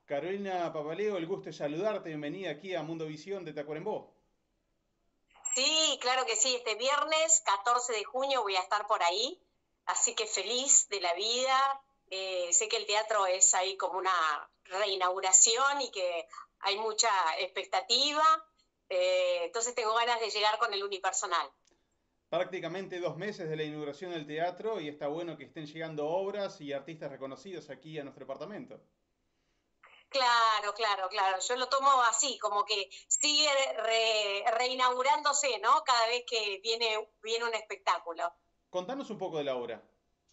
Carolina Papaleo, el gusto de saludarte. Bienvenida aquí a Mundo Visión de Tacuarembó. Sí, claro que sí. Este viernes 14 de junio voy a estar por ahí, así que feliz de la vida. Sé que el teatro es ahí como una reinauguración y que hay mucha expectativa. Entonces tengo ganas de llegar con el unipersonal. Prácticamente 2 meses de la inauguración del teatro y está bueno que estén llegando obras y artistas reconocidos aquí a nuestro departamento. Claro, claro, claro. Yo lo tomo así, como que sigue reinaugurándose, ¿no? Cada vez que viene un espectáculo. Contanos un poco de la obra.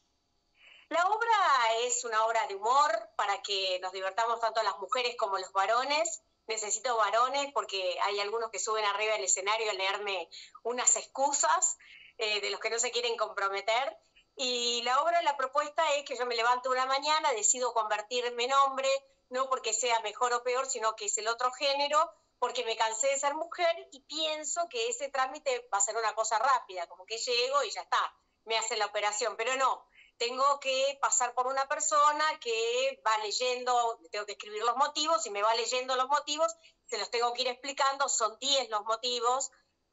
La obra es una obra de humor para que nos divertamos tanto las mujeres como los varones. Necesito varones porque hay algunos que suben arriba del escenario a leerme unas excusas de los que no se quieren comprometer. Y la obra, la propuesta es que yo me levanto una mañana, decido convertirme en hombre, no porque sea mejor o peor, sino que es el otro género, porque me cansé de ser mujer y pienso que ese trámite va a ser una cosa rápida, como que llego y ya está, me hacen la operación, pero no, tengo que pasar por una persona que va leyendo, tengo que escribir los motivos y me va leyendo los motivos, se los tengo que ir explicando, son 10 los motivos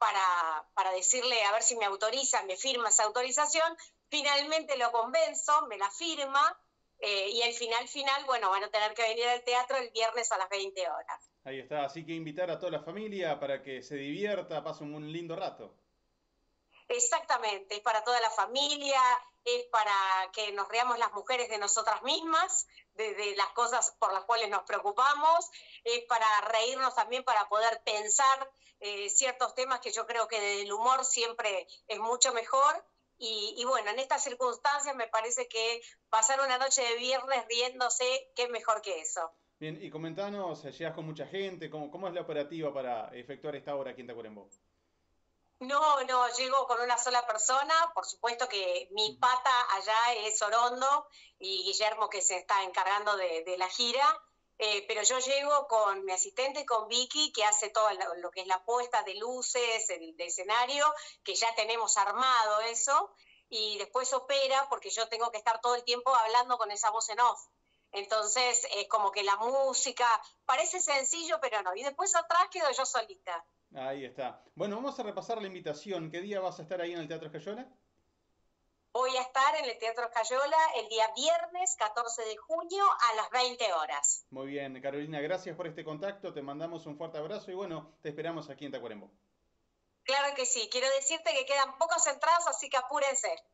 para decirle a ver si me autoriza, me firma esa autorización, finalmente lo convenzo, me la firma y el final, bueno, van a tener que venir al teatro el viernes a las 20 horas. Ahí está, así que invitar a toda la familia para que se divierta, pasen un lindo rato. Exactamente, es para toda la familia, es para que nos reamos las mujeres de nosotras mismas, de las cosas por las cuales nos preocupamos, es para reírnos también, para poder pensar ciertos temas que yo creo que desde el humor siempre es mucho mejor. Y bueno, en estas circunstancias me parece que pasar una noche de viernes riéndose, qué mejor que eso. Bien, y comentanos, ¿llegás con mucha gente? ¿Cómo es la operativa para efectuar esta obra aquí en Tacuarembó? No, no, llego con una sola persona, por supuesto que mi Ujú. pata allá es Orondo y Guillermo que se está encargando de la gira, pero yo llego con mi asistente, con Vicky, que hace todo lo que es la puesta de luces, el de escenario, que ya tenemos armado eso, y después opera porque yo tengo que estar todo el tiempo hablando con esa voz en off. Entonces es como que la música parece sencillo, pero no. Y después atrás quedo yo solita. Ahí está. Bueno, vamos a repasar la invitación. ¿Qué día vas a estar ahí en el Teatro Escayola? Voy a estar en el Teatro Escayola el día viernes 14 de junio a las 20 horas. Muy bien, Carolina, gracias por este contacto. Te mandamos un fuerte abrazo y bueno, te esperamos aquí en Tacuarembó. Claro que sí, quiero decirte que quedan pocas entradas, así que apúrense.